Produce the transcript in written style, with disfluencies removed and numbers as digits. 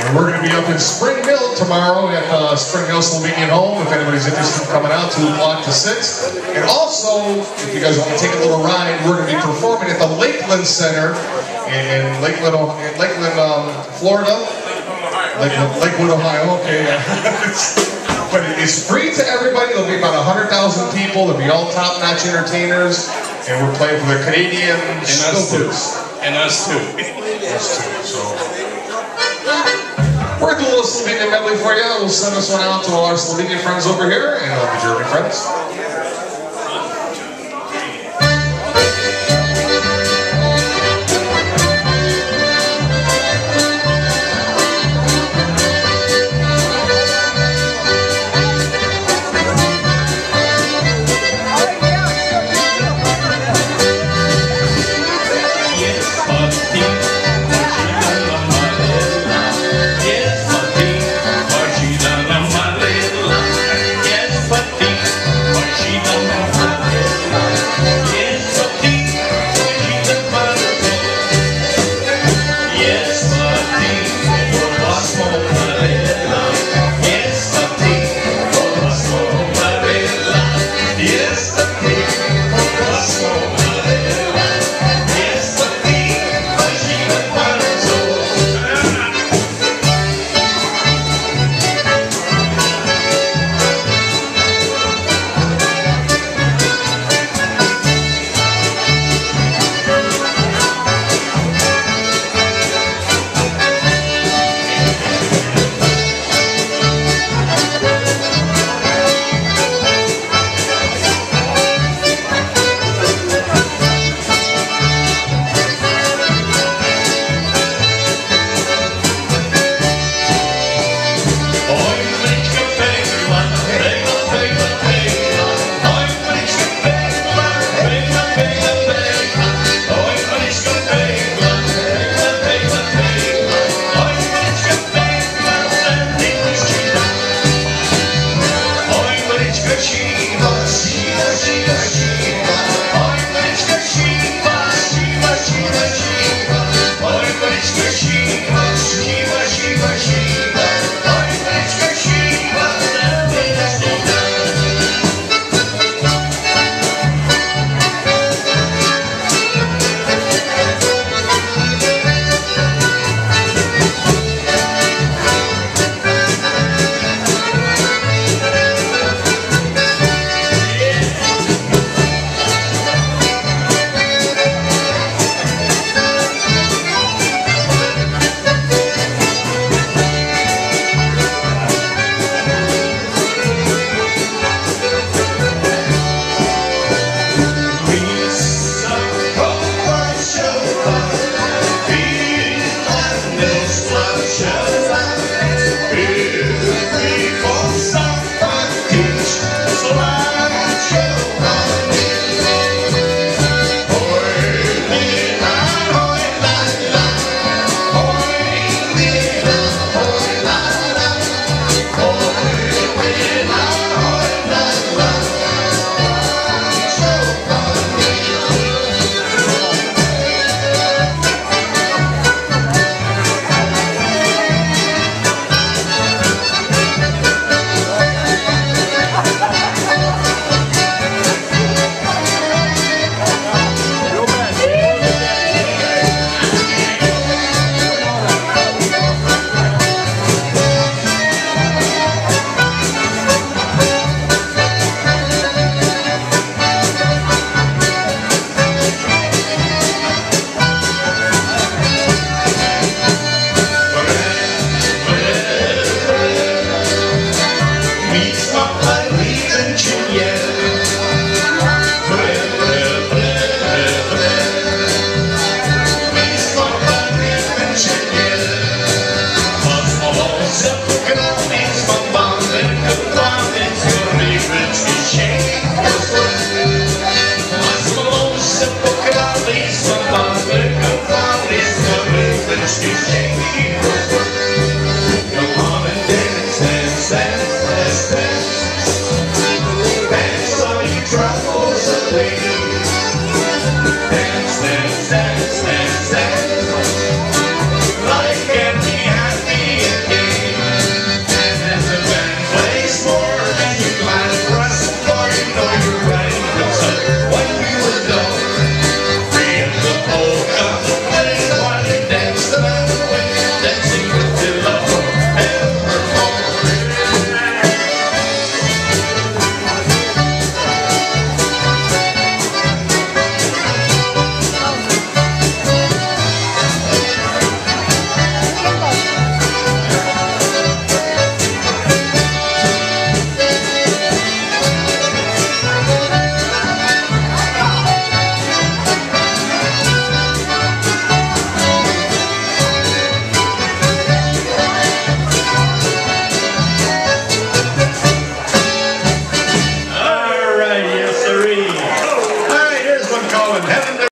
And we're going to be up in Spring Hill tomorrow at the Spring Hill Slovenian Home, if anybody's interested in coming out, 2 o'clock to 6. And also, if you guys want to take a little ride, we're going to be performing at the Lakeland Center in Lakeland, Florida. Lakewood, Ohio, okay. But it's free to everybody. There'll be about 100,000 people. There'll be all top-notch entertainers. And we're playing for the Canadian Stilters. And us too. Us too, so. We're going to do a little Slovenian medley for you. We'll send this one out to all our Slovenian friends over here and all the German friends. Shiva, Shiva, Shiva.